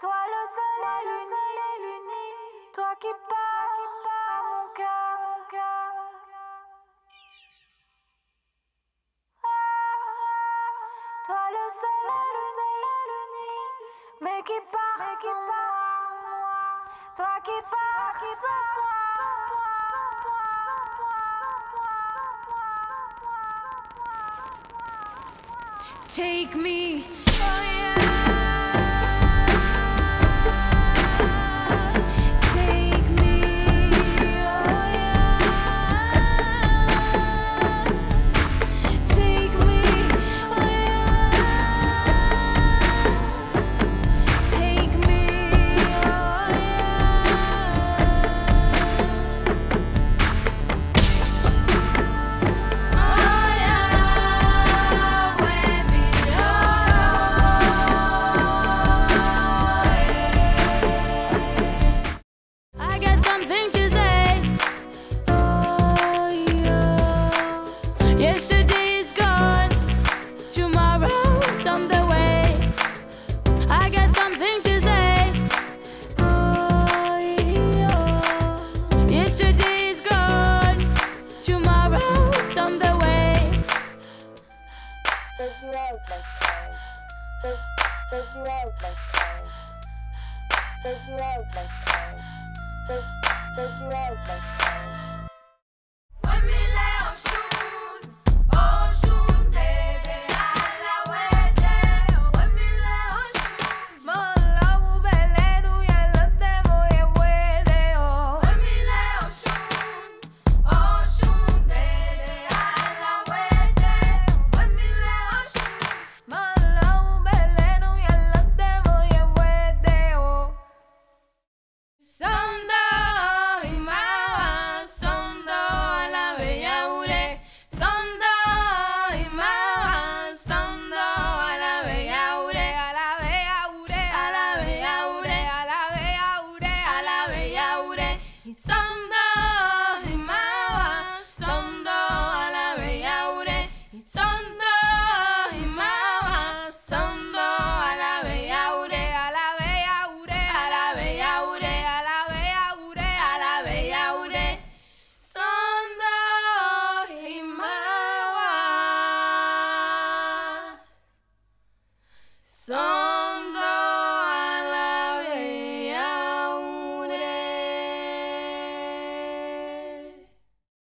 Toi le soleil uni, toi qui pars mon cœur. Toi le soleil uni, mais qui part sans moi. Toi qui pars sans moi. Take me, oh yeah. Take me, oh yeah. Take me, oh yeah. Take me, oh Close your eyes, my friend.